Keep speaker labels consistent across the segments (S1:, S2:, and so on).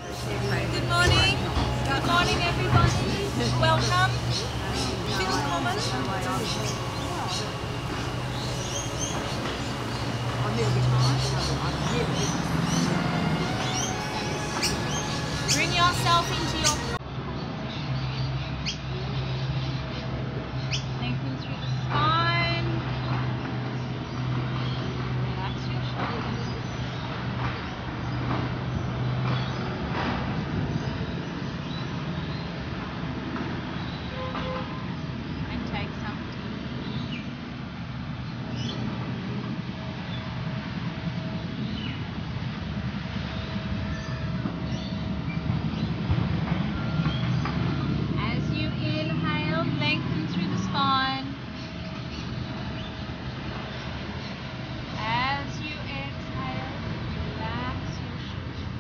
S1: Good morning. Good morning, everybody. Welcome. Feel common. Bring yourself into your lengthen through the spine. Relax your shoulders. And take some deep. As you inhale, lengthen through the spine. As you exhale, relax your shoulders.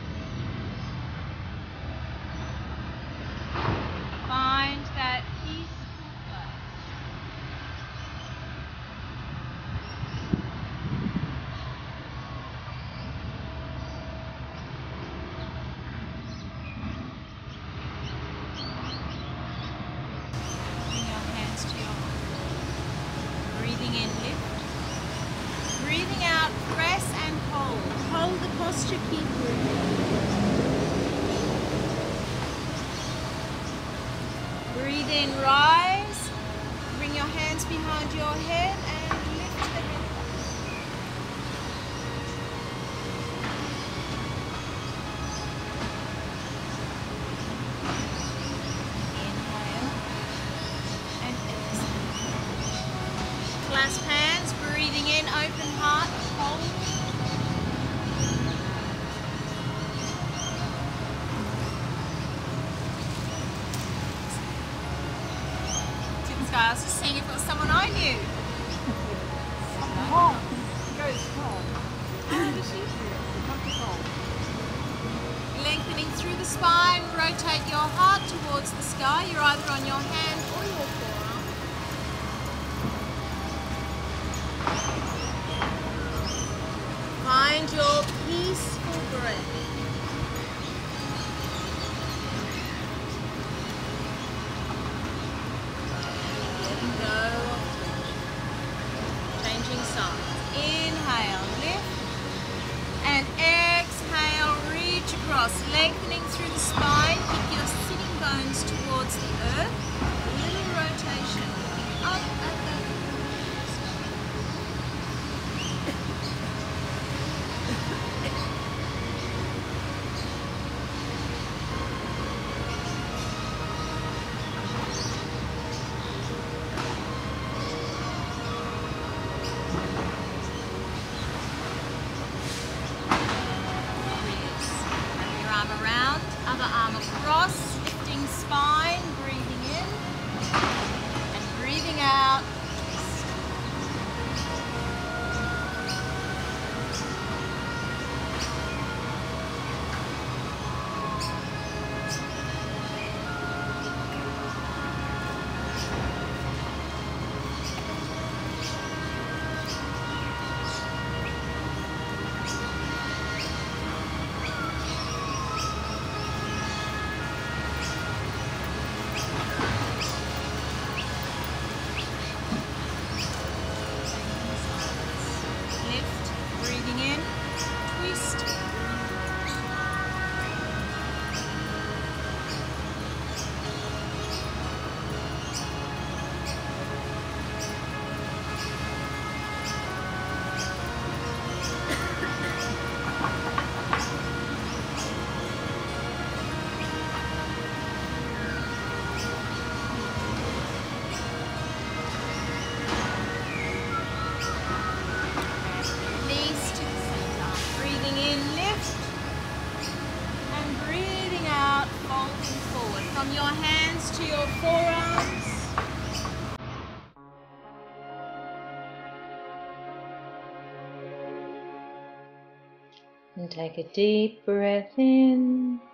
S1: Find that peaceful place. Bring your hands to your heart. Breathing in, lift. Breathing out, press and hold. Hold the posture, keep moving. Breathe in, rise. Bring your hands behind your head and lift the head up. Inhale and exhale. Clasp hands, breathing in, open heart, hold. I was just seeing if it was someone I knew. Lengthening through the spine, rotate your heart towards the sky. You're either on your hand or your forearm. Find your peaceful breath. Inhale, lift, and exhale, reach across, lengthening through the spine. Keep your sitting bones towards the earth. A little rotation up at the around, other arm across, lifting spine, breathing in and breathing out. Breathing in, twist. From your hands to your forearms. And take a deep breath in.